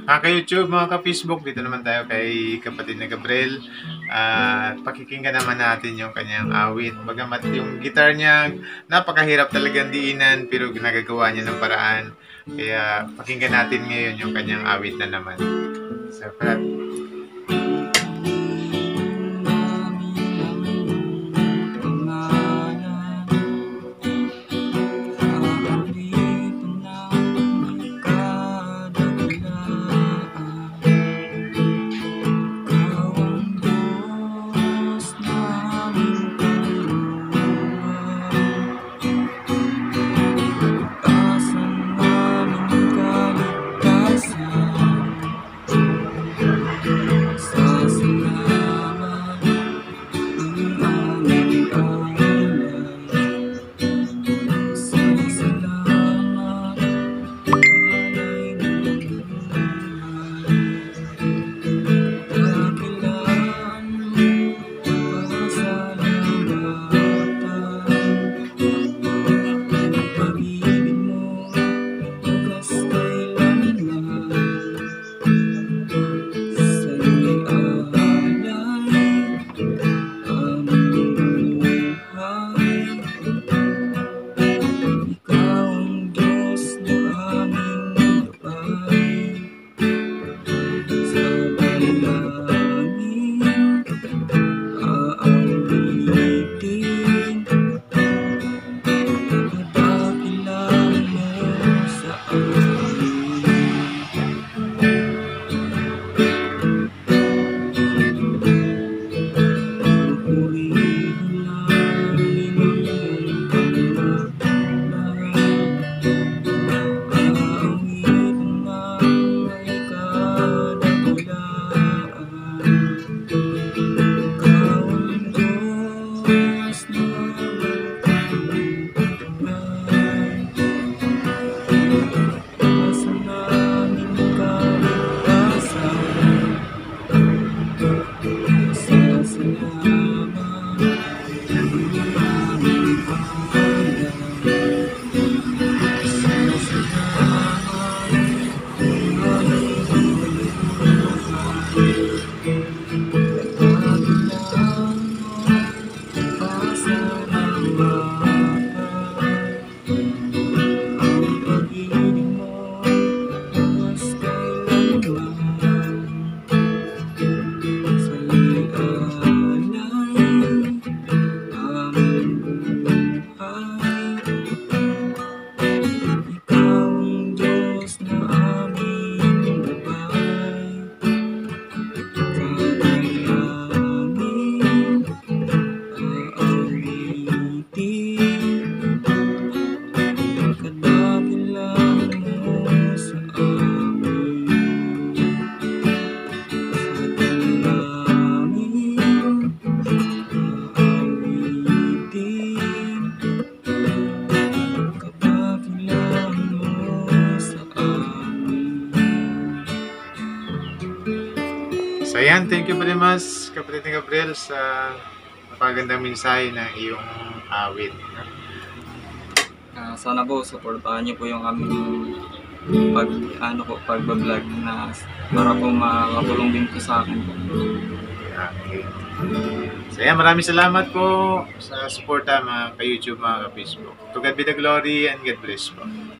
Ka-YouTube, mga ka-Facebook, dito naman tayo kay kapatid na Gabriel. At pakikinggan naman natin yung kanyang awit. Bagamat yung gitar niya, napakahirap talagang diinan, pero ginagagawa niya ng paraan. Kaya pakinggan natin ngayon yung kanyang awit na naman. Sapat. So ayan, thank you very much kapatid ni Gabriel sa napagandang mensahe ng iyong awit. Sana po suportahan niyo po yung aming pagbablog na para po makakatulong din po sa akin po. Okay. So ayan, maraming salamat po sa suporta mga ka-YouTube, mga ka-Facebook. To God be the glory and God bless po.